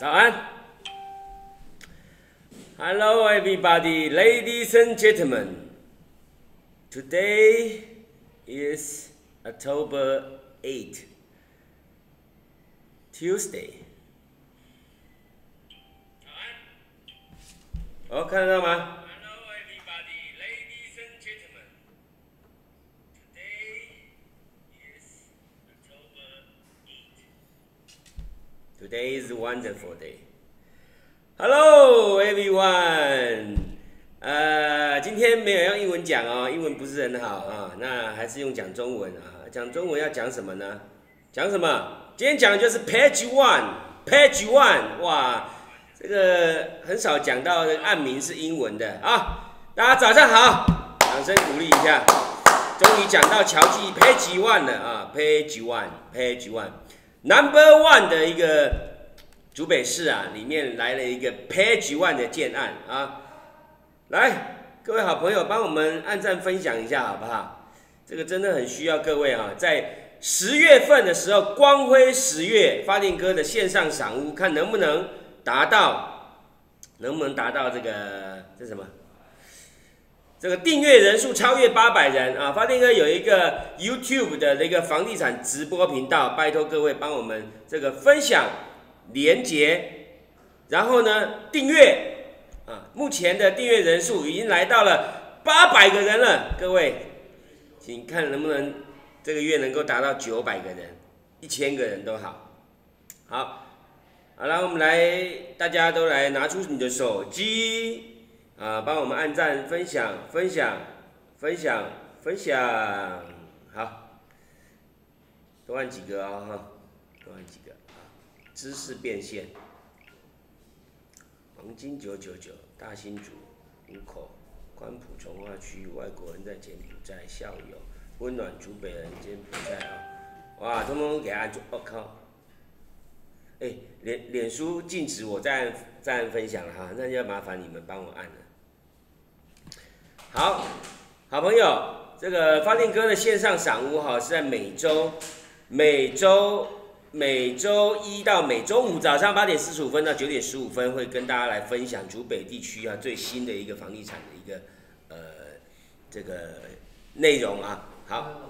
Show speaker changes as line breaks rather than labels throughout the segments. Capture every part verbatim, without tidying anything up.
早安。Hello, everybody, ladies and gentlemen. Today is October eighth, Tuesday. 哦，看得到吗？ Hello, everybody, ladies and gentlemen. Today is October eighth. Today is a wonderful day. Hello, everyone. 呃，今天没有用英文讲哦，英文不是很好啊，那还是用讲中文啊。讲中文要讲什么呢？讲什么？今天讲的就是 Page One，Page One， 哇，这个很少讲到这个案名是英文的啊。大家早上好，掌声鼓励一下。终于讲到乔记 Page One 了啊 ，Page One，Page One，Number One 的一个竹北市啊，里面来了一个 Page One 的建案啊。来，各位好朋友，帮我们按赞分享一下好不好？这个真的很需要各位啊，在十月份的时候，光辉十月发电哥的线上赏屋，看能不能达到，能不能达到这个这什么？这个订阅人数超越八百人啊！发电哥有一个 YouTube 的这个房地产直播频道，拜托各位帮我们这个分享、连结，然后呢订阅。啊，目前的订阅人数已经来到了八百个人了，各位，请看能不能这个月能够达到九百个人，一千个人都好。好，好了，我们来，大家都来拿出你的手机啊，帮我们按赞、分享、分享、分享、分享。好，多按几个啊、哦、哈，多按几个啊，知识变现。黄金九九九，大新竹、湖口、关埔从化区，外国人在柬埔寨校友，温暖竹北人柬埔寨啊！哇，通通给按住，我、哦、靠！哎、欸，脸脸书禁止我再按再按分享了哈，那就要麻烦你们帮我按了。好，好朋友，这个发电哥的线上赏屋哈是在每周每周。每周一到每周五早上八点四十五分到九点十五分，会跟大家来分享竹北地区啊最新的一个房地产的一个呃这个内容啊。好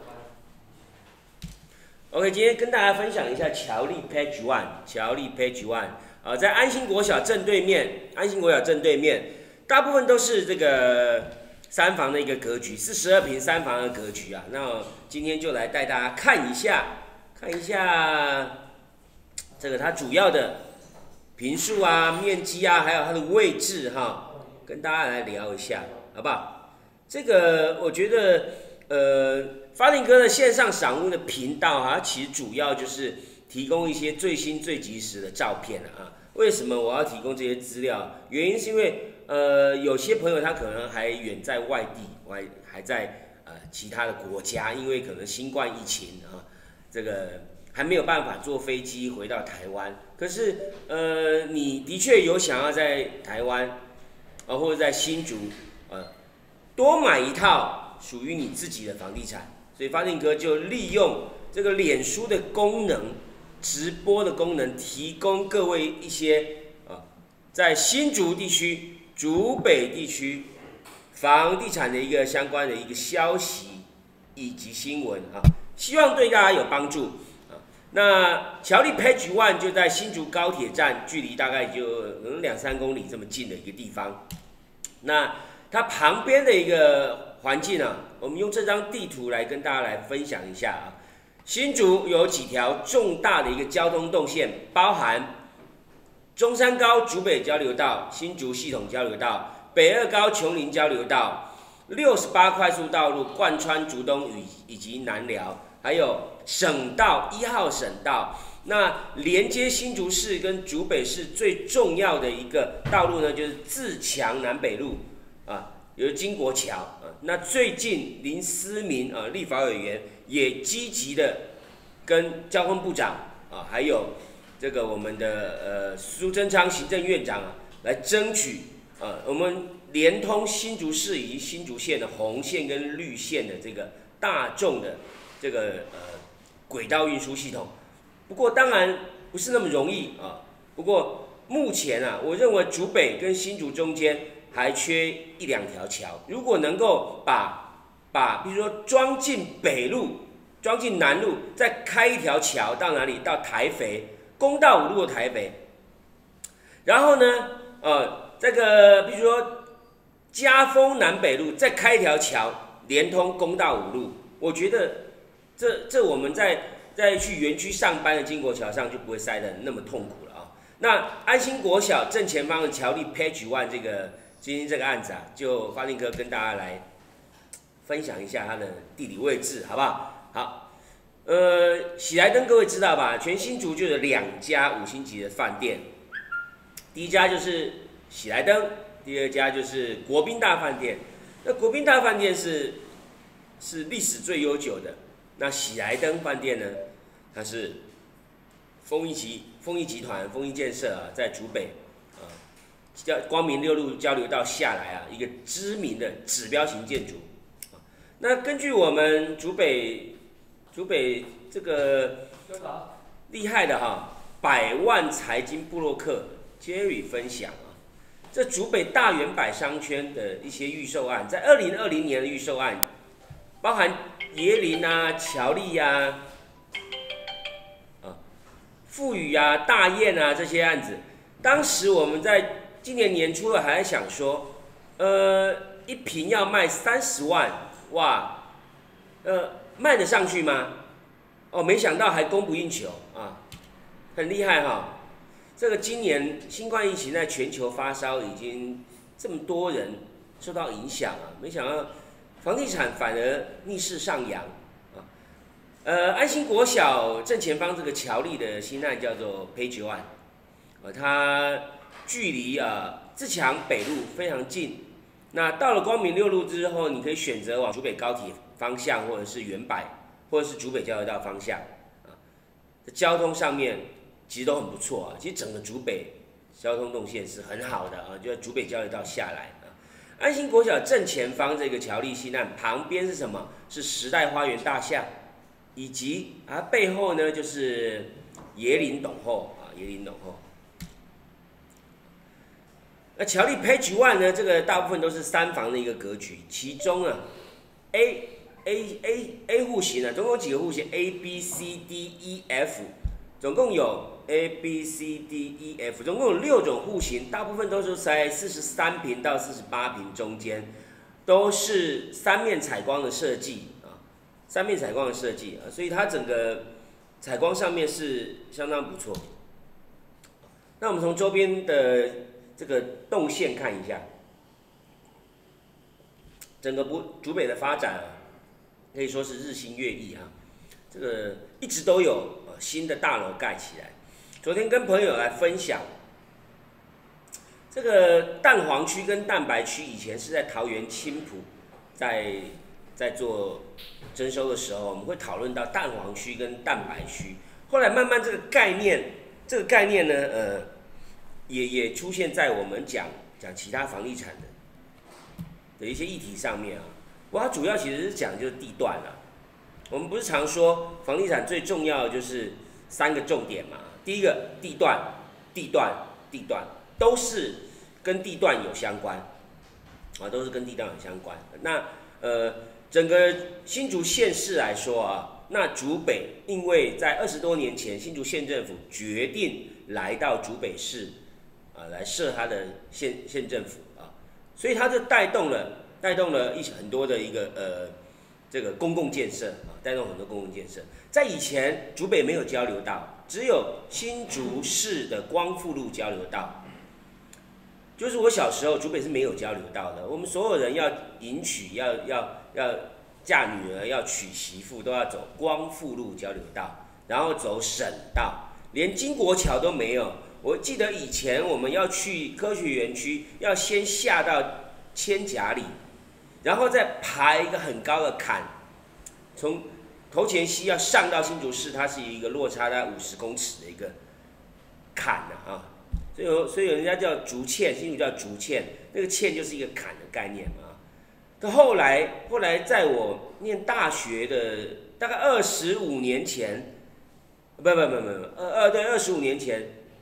，OK， 今天跟大家分享一下侨立 Page One， 侨立 Page One 啊，在安心国小正对面，安心国小正对面，大部分都是这个三房的一个格局，四十二坪三房的格局啊。那今天就来带大家看一下。看一下这个它主要的坪数啊、面积啊，还有它的位置哈，跟大家来聊一下，好不好？这个我觉得，呃，发电哥的线上赏屋的频道哈，其实主要就是提供一些最新最及时的照片啊。为什么我要提供这些资料？原因是因为呃，有些朋友他可能还远在外地，还还在呃其他的国家，因为可能新冠疫情啊。这个还没有办法坐飞机回到台湾，可是呃，你的确有想要在台湾，呃，或者在新竹，呃，多买一套属于你自己的房地产，所以发电哥就利用这个脸书的功能，直播的功能，提供各位一些啊、呃，在新竹地区、竹北地区房地产的一个相关的一个消息以及新闻啊。希望对大家有帮助啊！那侨立 Page One 就在新竹高铁站，距离大概就可能两三公里这么近的一个地方。那它旁边的一个环境啊，我们用这张地图来跟大家来分享一下啊。新竹有几条重大的一个交通动线，包含中山高竹北交流道、新竹系统交流道、北二高琼林交流道、六十八快速道路贯穿竹东与以及南寮。还有省道一号省道，那连接新竹市跟竹北市最重要的一个道路呢，就是自强南北路啊，有金国桥啊。那最近林思明啊，立法委员也积极的跟交通部长啊，还有这个我们的呃苏贞昌行政院长啊，来争取啊，我们连通新竹市以及新竹县的红线跟绿线的这个大众的。这个呃轨道运输系统，不过当然不是那么容易啊。不过目前啊，我认为竹北跟新竹中间还缺一两条桥，如果能够把把，比如说庄进北路、庄进南路，再开一条桥到哪里？到台肥，公道五路的台肥。然后呢，呃，这个比如说嘉丰南北路，再开一条桥连通公道五路，我觉得这这我们在在去园区上班的经国桥上就不会塞得那么痛苦了啊。那安心国小正前方的桥立 Page One 这个今天这个案子啊，就发令哥跟大家来分享一下它的地理位置，好不好？好，呃，喜来登各位知道吧？全新竹就有两家五星级的饭店，第一家就是喜来登，第二家就是国宾大饭店。那国宾大饭店是是历史最悠久的，那喜来登饭店呢，它是丰益集丰益集团丰益建设啊，在竹北啊，叫光明六路交流道下来啊，一个知名的指标型建筑。那根据我们竹北竹北这个厉害的哈，百万财经部落客 Jerry 分享啊，这竹北大圆百商圈的一些预售案，在二零二零年的预售案，包含椰林啊、乔丽呀、啊、富宇啊、大雁啊这些案子，当时我们在今年年初了，还在想说，呃，一坪要卖三十万。哇，呃，卖得上去吗？哦，没想到还供不应求啊，很厉害哈。这个今年新冠疫情在全球发烧，已经这么多人受到影响啊，没想到房地产反而逆势上扬啊。呃，安心国小正前方这个乔丽的新案叫做 Page One， 呃，它距离啊自强北路非常近。那到了光明六路之后，你可以选择往竹北高铁方向，或者是原百，或者是竹北交流道方向啊。交通上面其实都很不错啊。其实整个竹北交通动线是很好的啊，就在竹北交流道下来啊。安心国小正前方这个乔丽新案旁边是什么？是时代花园大厦，以及啊背后呢就是椰林董后啊，椰林董后。那乔丽 Page One 呢？这个大部分都是三房的一个格局，其中啊 A A A A 户型啊，总共几个户型 ？A B C D E F， 总共有 A B C D E F， 总共有六种户型，大部分都是在四十三坪到四十八坪中间，都是三面采光的设计啊，三面采光的设计啊，所以它整个采光上面是相当不错。那我们从周边的这个动线看一下，整个不竹北的发展啊，可以说是日新月异啊。这个一直都有呃新的大楼盖起来。昨天跟朋友来分享，这个蛋黄区跟蛋白区以前是在桃园青埔，在在做征收的时候，我们会讨论到蛋黄区跟蛋白区。后来慢慢这个概念，这个概念呢，呃。也也出现在我们讲讲其他房地产的的一些议题上面啊。不过它主要其实是讲就是地段啦。我们不是常说房地产最重要的就是三个重点嘛？第一个地段，地段，地段，都是跟地段有相关啊，都是跟地段有相关。那呃，整个新竹县市来说啊，那竹北因为在二十多年前新竹县政府决定来到竹北市。啊，来设它的县县政府啊，所以它就带动了带动了一很多的一个呃这个公共建设啊，带动很多公共建设。在以前竹北没有交流道，只有新竹市的光复路交流道。就是我小时候竹北是没有交流道的，我们所有人要迎娶要要要嫁女儿要娶媳妇都要走光复路交流道，然后走省道，连经国桥都没有。我记得以前我们要去科学园区，要先下到千甲里，然后再爬一个很高的坎，从头前溪要上到新竹市，它是一个落差在五十公尺的一个坎啊，啊所以所以人家叫竹堑，新竹叫竹堑，那个堑就是一个坎的概念嘛。到后来后来在我念大学的大概二十五年前，不不不不不，呃呃对，二十五年前。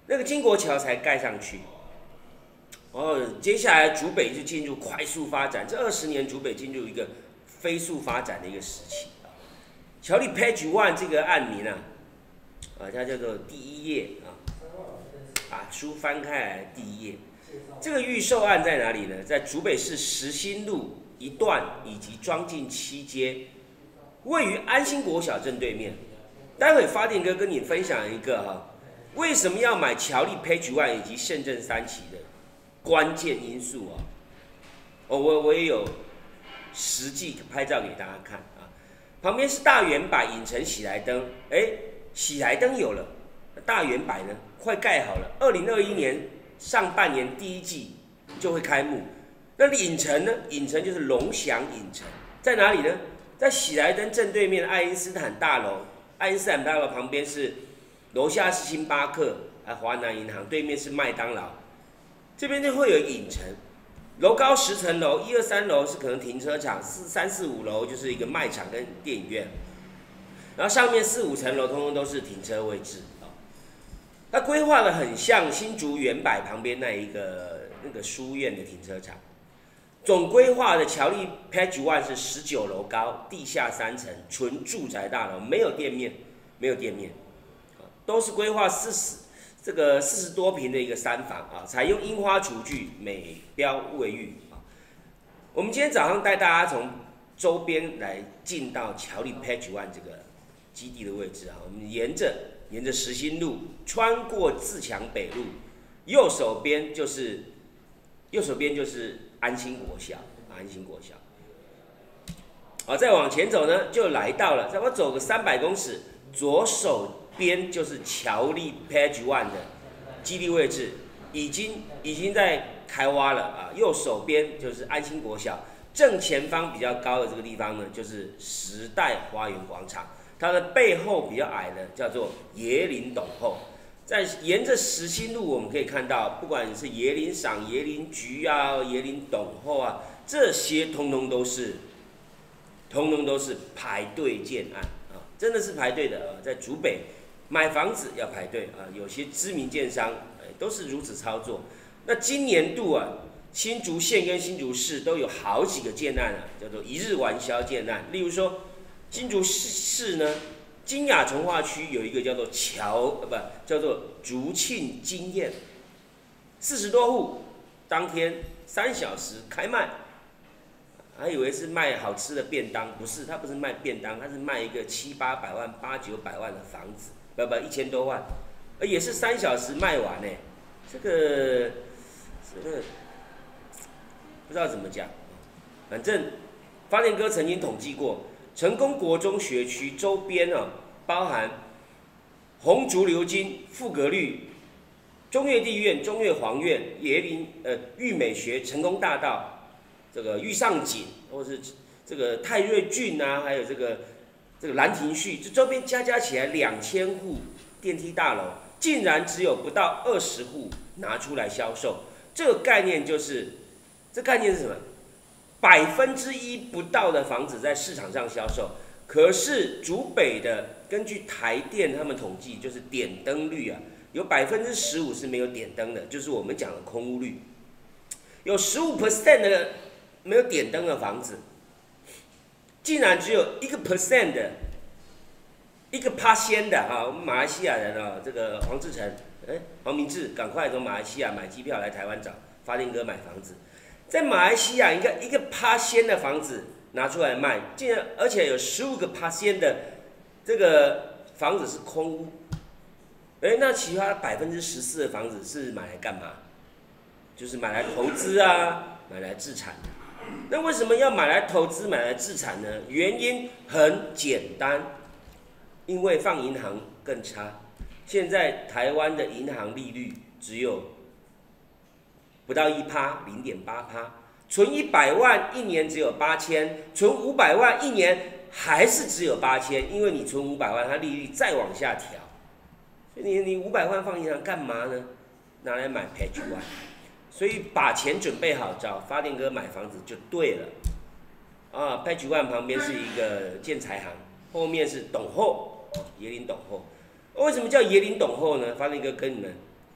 那个金国桥才盖上去。哦，接下来竹北就进入快速发展，这二十年竹北进入一个飞速发展的一个时期啊。乔力 Page One 这个案名啊，啊，它叫做第一页啊，把书翻开来第一页。这个预售案在哪里呢？在竹北市实心路一段以及庄敬七街，位于安心国小正对面。待会发电哥跟你分享一个哈、啊，为什么要买乔力 Page One 以及宪政三期的关键因素啊。哦，我我也有实际拍照给大家看啊。旁边是大圆柏影城喜来登，哎，喜来登有了，大圆柏呢快盖好了，二零二一年上半年第一季就会开幕。那影城呢？影城就是龙翔影城，在哪里呢？在喜来登正对面的爱因斯坦大楼，爱因斯坦大楼旁边是楼下是星巴克，还华南银行，对面是麦当劳，这边就会有影城。楼高十层楼，一二三楼是可能停车场，四三四五楼就是一个卖场跟电影院，然后上面四五层楼通通都是停车位置啊。它规划的很像新竹圆柏旁边那一个那个书院的停车场。总规划的乔力 Page One 是十九楼高，地下三层，纯住宅大楼，没有店面，没有店面，都是规划四十这个四十多坪的一个三房啊，采用樱花厨具，美标卫浴啊。我们今天早上带大家从周边来进到乔力 Page One 这个基地的位置啊，我们沿着沿着实心路，穿过自强北路，右手边就是右手边就是安心国小，安心国小。好，再往前走呢，就来到了，再我走个三百公尺，左手边就是乔力 Page One 的基地位置，已经已经在开挖了啊。右手边就是安心国小，正前方比较高的这个地方呢，就是时代花园广场，它的背后比较矮的叫做椰林董后。在沿着实心路，我们可以看到，不管是椰林赏、椰林菊啊、椰林董后啊，这些通通都是，通通都是排队建案啊，真的是排队的啊。在竹北买房子要排队啊，有些知名建商哎都是如此操作。那今年度啊，新竹县跟新竹市都有好几个建案啊，叫做一日完销建案。例如说，新竹市呢。金雅从化区有一个叫做乔呃不叫做竹庆金宴，四十多户，当天三小时开卖，还以为是卖好吃的便当，不是，他不是卖便当，他是卖一个七八百万、八九百万的房子，不不一千多万，而也是三小时卖完呢，这个这个不知道怎么讲，反正发电哥曾经统计过。成功国中学区周边啊，包含红竹流金、富格律、中越地院、中越皇院、椰林呃玉美学、成功大道、这个玉上井，或是这个泰瑞郡啊，还有这个这个兰亭序，这周边加加起来两千户电梯大楼，竟然只有不到二十户拿出来销售。这个概念就是，这概念是什么？百分之一不到的房子在市场上销售，可是竹北的根据台电他们统计，就是点灯率啊，有百分之十五是没有点灯的，就是我们讲的空屋率，有十五 percent 的没有点灯的房子，竟然只有一个 percent 的，一个趴仙的哈，我们马来西亚人啊，这个黄志成，哎，黄明志，赶快从马来西亚买机票来台湾找发电哥买房子。在马来西亚，一个一个趴仙的房子拿出来卖，竟然而且有十五个趴仙的这个房子是空屋，哎，那其他百分之十四的房子是买来干嘛？就是买来投资啊，买来自产的。那为什么要买来投资、买来自产呢？原因很简单，因为放银行更差。现在台湾的银行利率只有不到一趴，零点八趴，存一百万一年只有八千，存五百万一年还是只有八千，因为你存五百万，它利率再往下调，所以你你五百万放银行干嘛呢？拿来买 Page One， 所以把钱准备好，找发电哥买房子就对了。啊 ，Page One 旁边是一个建材行，后面是董后，椰林董后。为什么叫椰林董后呢？发电哥跟你们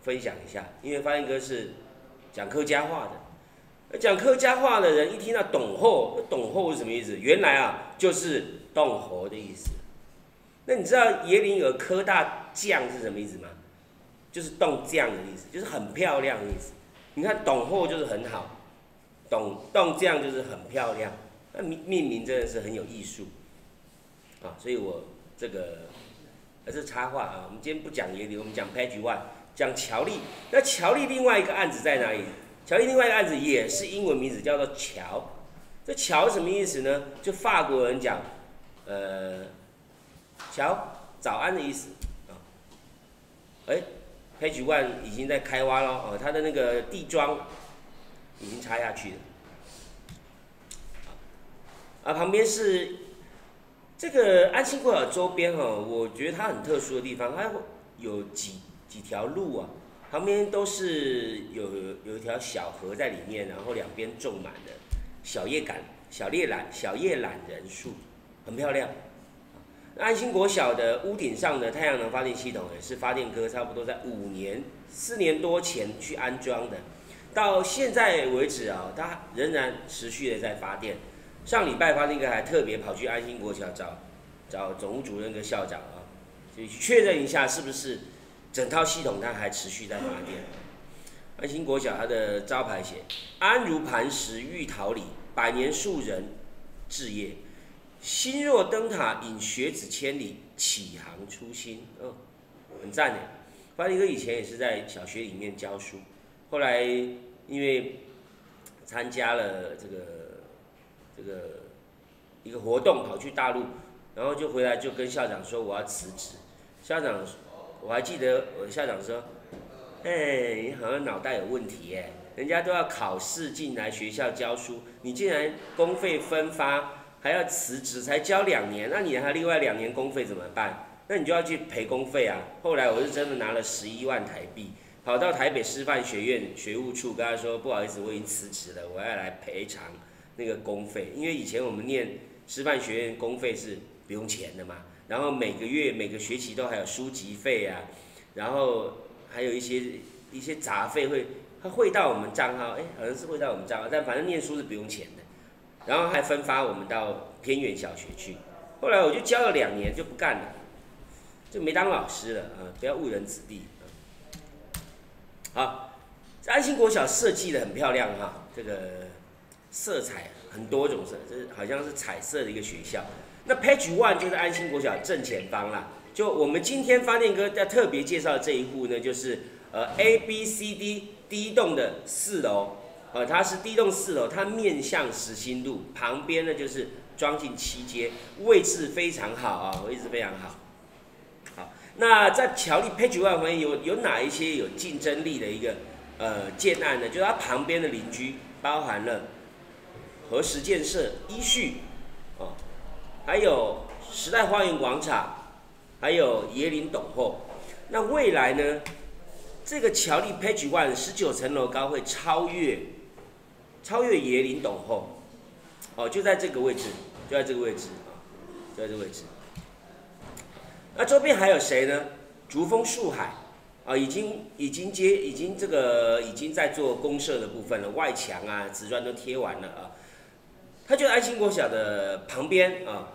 分享一下，因为发现哥是讲客家话的，讲客家话的人一听到董后，董后是什么意思？原来啊就是冻猴的意思。那你知道椰林有科大酱是什么意思吗？就是冻酱的意思，就是很漂亮的意思。你看董后就是很好，董冻酱就是很漂亮。那命命名真的是很有艺术啊，所以我这个还是插话啊。我们今天不讲椰林，我们讲 Page One， 讲乔丽。那乔丽另外一个案子在哪里？乔丽另外一个案子也是英文名字，叫做乔。这乔什么意思呢？就法国人讲，呃，乔早安的意思啊。哎 ，Page One 已经在开挖了哦，它的那个地桩已经插下去了。啊，旁边是这个安心国小周边哦，我觉得它很特殊的地方，它有几几条路啊，旁边都是有有一条小河在里面，然后两边种满了小叶杆、小叶榄、小叶榄仁树，很漂亮。安心国小的屋顶上的太阳能发电系统也是发电哥差不多在五年、四年多前去安装的，到现在为止啊，它仍然持续的在发电。上礼拜发电哥还特别跑去安心国小找找总务主任跟校长啊，就确认一下是不是整套系统它还持续在发电。安心国小它的招牌写“安如磐石玉桃李，百年树人置业，心若灯塔引学子千里，启航初心”，嗯，很赞的。发电哥以前也是在小学里面教书，后来因为参加了这个。这个一个活动跑去大陆，然后就回来就跟校长说我要辞职。校长，我还记得我校长说，哎，你好像脑袋有问题哎，人家都要考试进来学校教书，你竟然公费分发还要辞职，才教两年，那你还另外两年公费怎么办？那你就要去赔公费啊。后来我是真的拿了十一万台币，跑到台北师范学院学务处跟他说，不好意思，我已经辞职了，我要来赔偿那个公费，因为以前我们念师范学院公费是不用钱的嘛，然后每个月每个学期都还有书籍费啊，然后还有一些一些杂费会它汇到我们账号，哎，好像是汇到我们账号，但反正念书是不用钱的，然后还分发我们到偏远小学去。后来我就教了两年就不干了，就没当老师了啊，不要误人子弟啊。好，安心国小设计的很漂亮哈，这个。色彩很多种色，这好像是彩色的一个学校。那 Page One 就是安心国小正前方啦。就我们今天发电哥要特别介绍的这一户呢，就是呃 A B C D 第一栋的四楼，呃它是第一栋四楼，它面向实心路，旁边呢就是庄敬七街，位置非常好啊，位置非常好。好，那在乔丽 Page One 方面有有哪一些有竞争力的一个呃建案呢？就是它旁边的邻居包含了和实建设、依序，哦，还有时代花园广场，还有椰林董后。那未来呢，这个乔丽 Page One 十九层楼高会超越超越椰林董后，哦，就在这个位置，就在这个位置啊，就在这个位置。那周边还有谁呢？竹峰树海啊，已经已经接已经这个已经在做公设的部分了，外墙啊、瓷砖都贴完了啊。它就在安心国小的旁边啊，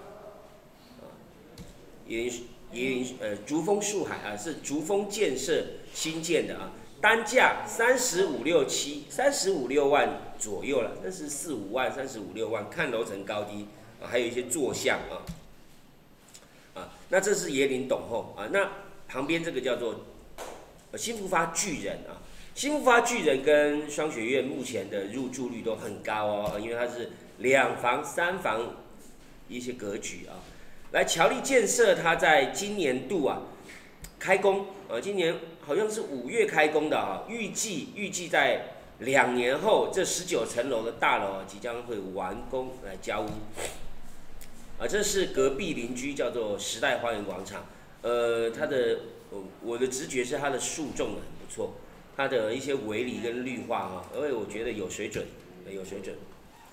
椰林椰林呃竹峰树海啊，是竹峰建设新建的啊，单价三十五六七三十五六万左右了，三十四五万、三十五六万，看楼层高低啊，还有一些坐向啊啊，那这是椰林董后啊，那旁边这个叫做新复发巨人啊。新复发巨人跟双学院目前的入住率都很高哦，因为它是两房、三房一些格局啊。来，乔丽建设它在今年度啊开工，呃，今年好像是五月开工的啊，预计预计在两年后，这十九层楼的大楼即将会完工来交屋。啊，这是隔壁邻居叫做时代花园广场，呃，它的我的直觉是它的树种的很不错。它的一些围篱跟绿化哈，而且我觉得有水准，有水准。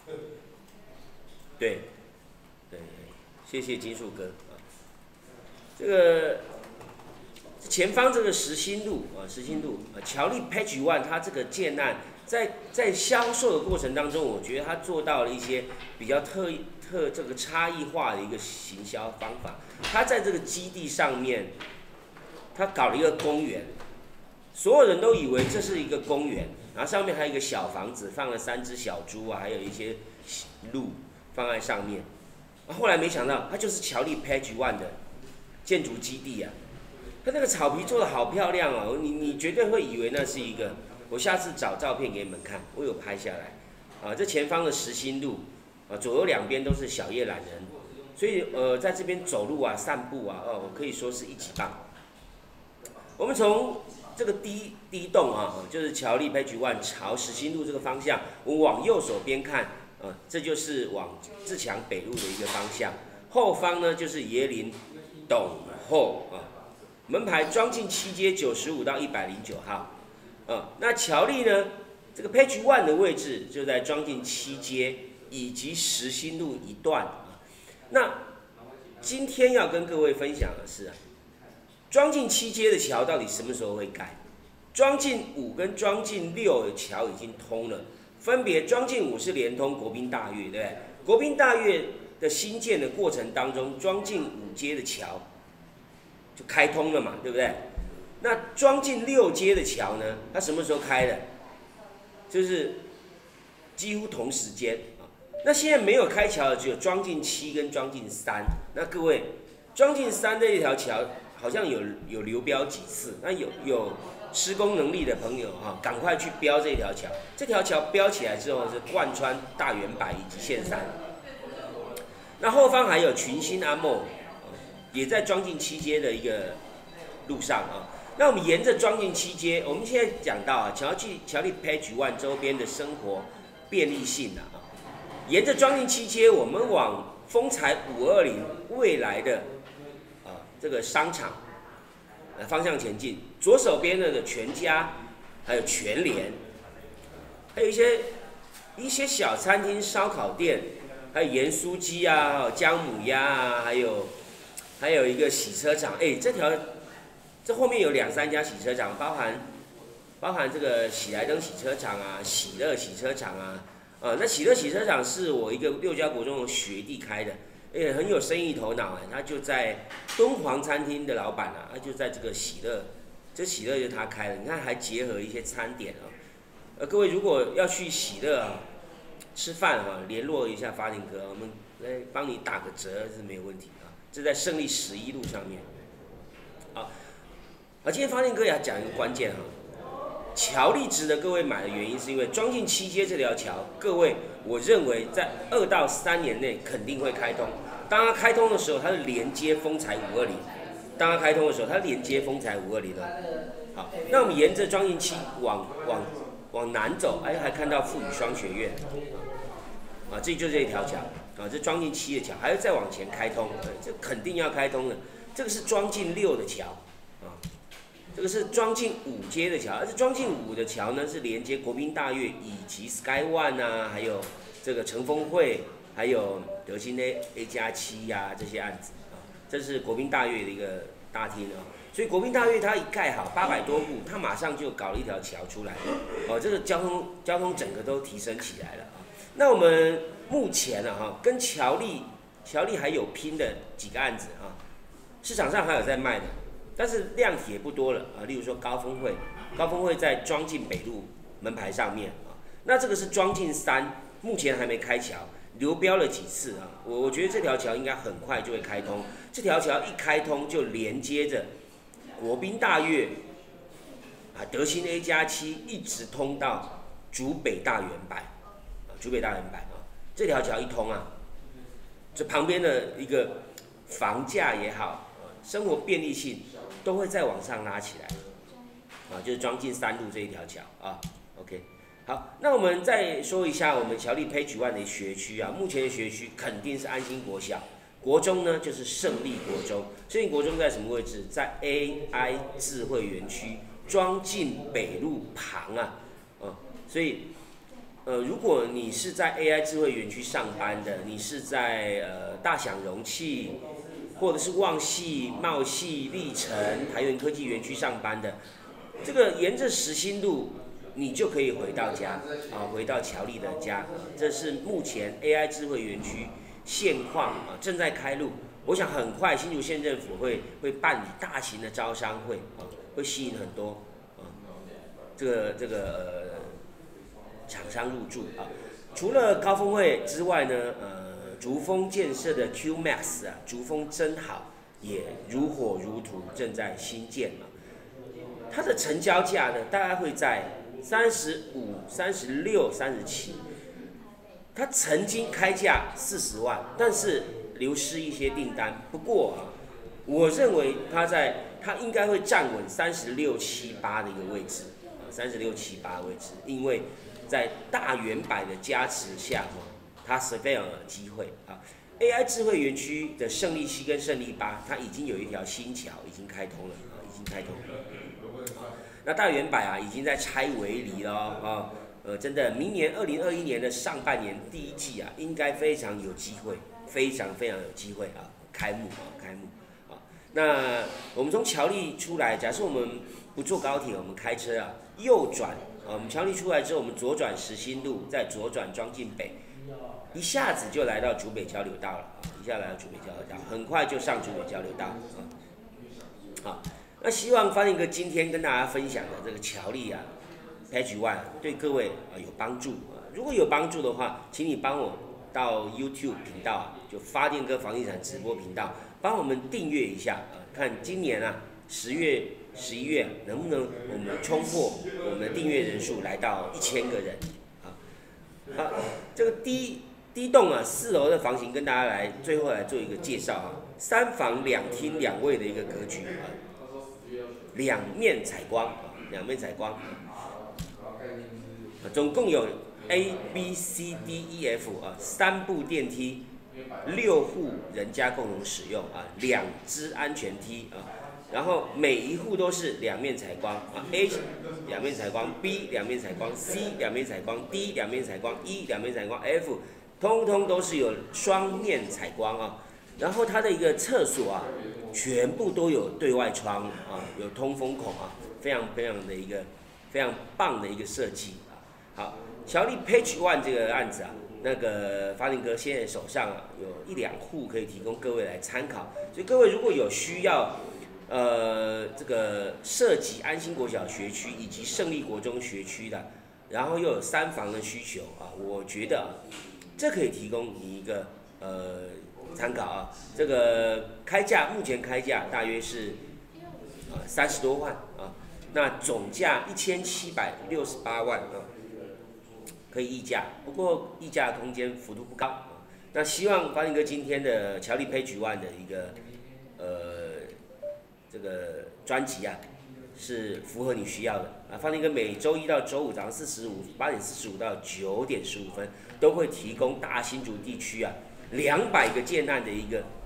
对，对，谢谢金树哥啊。这个前方这个实心路啊，实心路啊，乔力 Page One 它这个建案在在销售的过程当中，我觉得它做到了一些比较特特这个差异化的一个行销方法。它在这个基地上面，它搞了一个公园，所有人都以为这是一个公园，然后上面还有一个小房子，放了三只小猪啊，还有一些鹿放在上面。后来没想到，它就是乔力 Page One 的建筑基地啊。它那个草皮做的好漂亮哦，你你绝对会以为那是一个。我下次找照片给你们看，我有拍下来。啊，这前方的实心路，啊，左右两边都是小叶懒人，所以呃，在这边走路啊、散步啊，哦，可以说是一级棒。我们从这个第一第一栋啊，就是乔力 Page One 朝实心路这个方向，我们往右手边看，啊，这就是往自强北路的一个方向。后方呢就是椰林董后啊。门牌庄敬七街九十五到一百零九号，啊，那乔力呢，这个 Page One 的位置就在庄敬七街以及实心路一段啊。那今天要跟各位分享的是啊，庄敬七街的桥到底什么时候会盖？庄敬五跟庄敬六的桥已经通了，分别庄敬五是连通国宾大悦，对不对？国宾大悦的新建的过程当中，庄敬五街的桥就开通了嘛，对不对？那庄敬六街的桥呢？它什么时候开的？就是几乎同时间啊。那现在没有开桥的只有庄敬七跟庄敬三。那各位，庄敬三这一条桥好像有有流标几次，那有有施工能力的朋友哈，赶快去标这条桥。这条桥标起来之后是贯穿大圆柏以及线山。那后方还有群星阿梦。也在庄敬七街的一个路上啊，那我们沿着庄敬七街，我们现在讲到啊，乔记乔力 Page One 周边的生活便利性啊，沿着庄敬七街，我们往丰财五二零未来的啊这个商场的方向前进，左手边的全家，还有全联，还有一些一些小餐厅、烧烤店，还有盐酥鸡啊、姜母鸭啊，还有。还有一个洗车场，哎，这条这后面有两三家洗车场，包含包含这个喜来登洗车场啊、喜乐洗车场啊，呃，那喜乐洗车场是我一个六家国中的学弟开的，哎，很有生意头脑哎，他就在敦煌餐厅的老板啊，他就在这个喜乐，这喜乐就是他开的，你看还结合一些餐点啊，呃，各位如果要去喜乐啊吃饭啊，联络一下发宁哥，我们来帮你打个折是没有问题。这在胜利十一路上面，啊，啊，今天发现哥也讲一个关键哈，桥力值得各位买的原因是因为庄敬七街这条桥，各位我认为在二到三年内肯定会开通。当它开通的时候，它是连接丰财五二零，当它开通的时候，它连接丰财五二零了。好，那我们沿着庄敬七往往往南走，哎，还看到富宇双学院，啊，这就是这条桥。啊，这庄敬七的桥还要再往前开通，这肯定要开通的。这个是庄敬六的桥，啊，这个是庄敬五街的桥，而这庄敬五的桥呢是连接国宾大悦以及 Sky One 啊，还有这个成峰会，还有德兴 A A 加七呀这些案子啊，这是国宾大悦的一个大厅啊。所以国宾大悦它一盖好八百多户，它马上就搞了一条桥出来，哦，这个交通交通整个都提升起来了啊。那我们目前呢，哈，跟乔力乔力还有拼的几个案子啊，市场上还有在卖的，但是量体也不多了啊。例如说高峰会，高峰会在庄敬北路门牌上面啊，那这个是庄敬三，目前还没开桥，流标了几次啊。我我觉得这条桥应该很快就会开通，这条桥一开通就连接着国宾大悦啊、德兴 A 加七，一直通到竹北大圆柏。竹北大圆柏啊，这条桥一通啊，这旁边的一个房价也好，生活便利性都会再往上拉起来，啊，就是庄敬三路这一条桥啊 ，OK， 好，那我们再说一下我们乔力 Page One 的学区啊，目前的学区肯定是安心国小，国中呢就是胜利国中，胜利国中在什么位置？在 A I 智慧园区庄敬北路旁啊，啊，所以。呃，如果你是在 A I 智慧园区上班的，你是在呃大享容器、 或者是旺系、茂系、历城、台元科技园区上班的，这个沿着实心路，你就可以回到家啊，回到乔丽的家。这是目前 A I 智慧园区现况啊，正在开路。我想很快新竹县政府会会办理大型的招商会啊，会吸引很多啊这个这个呃厂商入驻啊。除了高峰会之外呢，呃，竹峰建设的 Q Max 啊，竹峰真好也如火如荼，正在新建啊。它的成交价呢，大概会在三十五、三十六、三十七。它曾经开价四十万，但是流失一些订单。不过啊，我认为它在它应该会站稳三十六七八的一个位置啊，三十六七八位置，因为在大圆百的加持下，它是非常有机会啊。A I 智慧园区的胜利七跟胜利八，它已经有一条新桥已经开通了啊，已经开通了。那大圆百啊，已经在拆围篱了啊。呃，真的，明年二零二一年的上半年第一季啊，应该非常有机会，非常非常有机会啊，开幕啊，开幕啊。那我们从乔丽出来，假设我们不坐高铁，我们开车啊，右转啊，我们乔丽出来之后，我们左转实心路，再左转庄敬北，一下子就来到竹北交流道了啊，一下来到竹北交流道，很快就上竹北交流道啊。好，那希望方林哥今天跟大家分享的这个乔丽啊。Page One 对各位啊有帮助啊，如果有帮助的话，请你帮我到 YouTube 频道啊，就发电哥房地产直播频道，帮我们订阅一下啊，看今年啊十月、十一月能不能我们冲破我们的订阅人数来到一千个人啊。好，这个第一第一栋啊四楼的房型跟大家来最后来做一个介绍啊，三房两厅两卫的一个格局啊，两面采光啊，两面采光。总共有 A B C D E F 啊三部电梯，六户人家共同使用啊，两只安全梯啊，然后每一户都是两面采光啊 ，A 两面采光 ，B 两面采光 ，C 两面采光 ，D 两面采光 ，E 两面采光 ，F 通通都是有双面采光啊。然后它的一个厕所啊，全部都有对外窗啊，有通风孔啊，非常非常的一个非常棒的一个设计。好，乔丽 Page One 这个案子啊，那个发林哥现在手上啊有一两户可以提供各位来参考，所以各位如果有需要，呃，这个涉及安心国小学区以及胜利国中学区的，然后又有三房的需求啊，我觉得、啊、这可以提供你一个呃参考啊。这个开价目前开价大约是啊三十多万啊，那总价一千七百六十八万啊。可以议价，不过议价空间幅度不高啊。那希望方林哥今天的乔丽 Page One 的一个呃这个专辑啊，是符合你需要的啊。方林哥每周一到周五早上四十五八点四十五到九点十五分都会提供大新竹地区啊两百个建案的一个